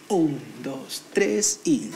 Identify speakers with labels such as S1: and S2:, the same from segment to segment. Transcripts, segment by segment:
S1: 1, 2, 3 y...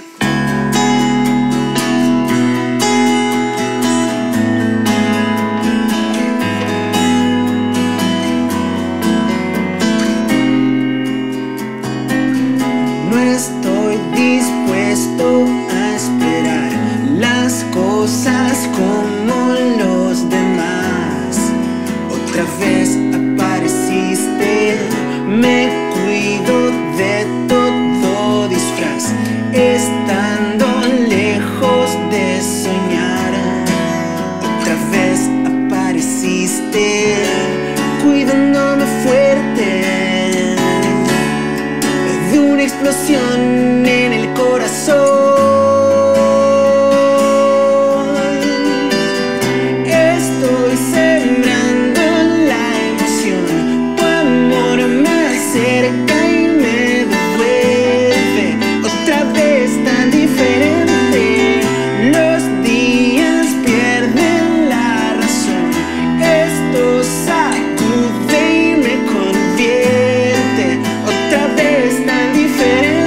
S1: No estoy dispuesto a esperar las cosas como los demás. Otra vez apareciste, me cuido de todo disfraz, estando lejos de soñar. Otra vez apareciste, cuidándome fuerte de una explosión en el corazón. Estoy sembrando la emoción, tu amor me acerca y me devuelve otra vez tan diferente. Los días pierden la razón, esto sacude y me convierte otra vez tan diferente.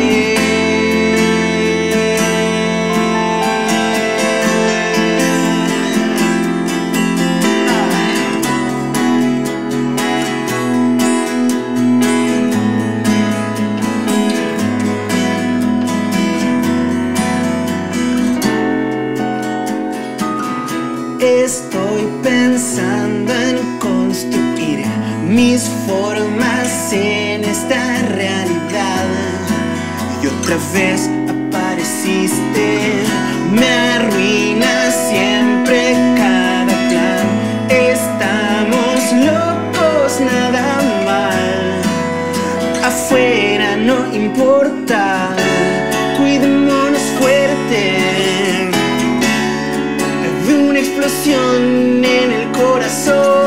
S1: Estoy pensando en construir mis formas en esta realidad. Y otra vez apareciste, me arruinas siempre cada plan. Estamos locos, nada mal. Afuera no importa, cuidémonos fuerte de una explosión en el corazón.